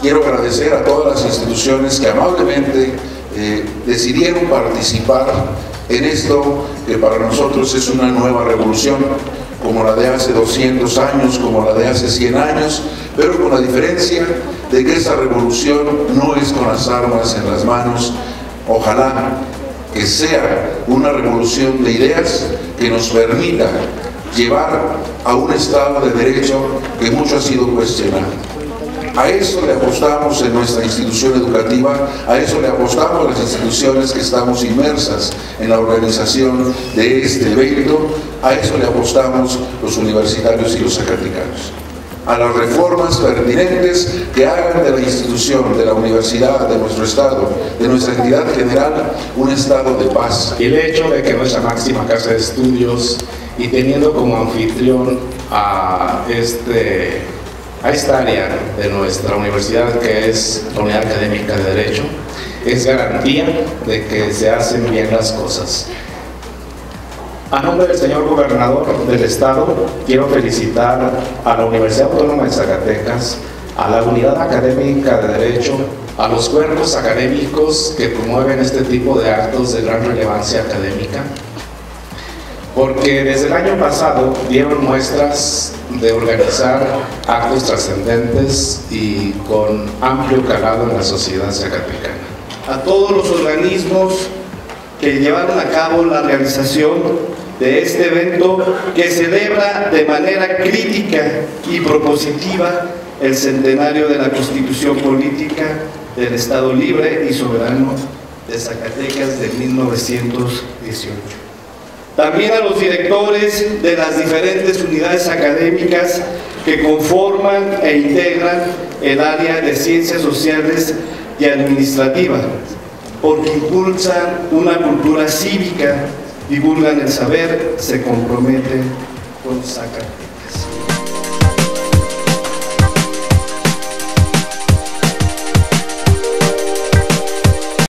Quiero agradecer a todas las instituciones que amablemente decidieron participar en esto que para nosotros es una nueva revolución, como la de hace 200 años, como la de hace 100 años, pero con la diferencia de que esa revolución no es con las armas en las manos. Ojalá que sea una revolución de ideas que nos permita llevar a un Estado de Derecho que mucho ha sido cuestionado. A eso le apostamos en nuestra institución educativa, a eso le apostamos a las instituciones que estamos inmersas en la organización de este evento, a eso le apostamos los universitarios y los zacatecanos. A las reformas pertinentes que hagan de la institución, de la universidad, de nuestro Estado, de nuestra entidad general, un Estado de paz. Y el hecho de que nuestra máxima casa de estudios, y teniendo como anfitrión a esta área de nuestra universidad, que es la Unidad Académica de Derecho, es garantía de que se hacen bien las cosas. A nombre del señor gobernador del estado, quiero felicitar a la Universidad Autónoma de Zacatecas, a la Unidad Académica de Derecho, a los cuerpos académicos que promueven este tipo de actos de gran relevancia académica, porque desde el año pasado dieron muestras de organizar actos trascendentes y con amplio calado en la sociedad zacatecana. A todos los organismos que llevaron a cabo la realización de este evento, que celebra de manera crítica y propositiva el centenario de la Constitución Política del Estado Libre y Soberano de Zacatecas de 1918. También a los directores de las diferentes unidades académicas que conforman e integran el área de Ciencias Sociales y Administrativas, porque impulsan una cultura cívica, divulgan el saber, se comprometen con Zacatecas.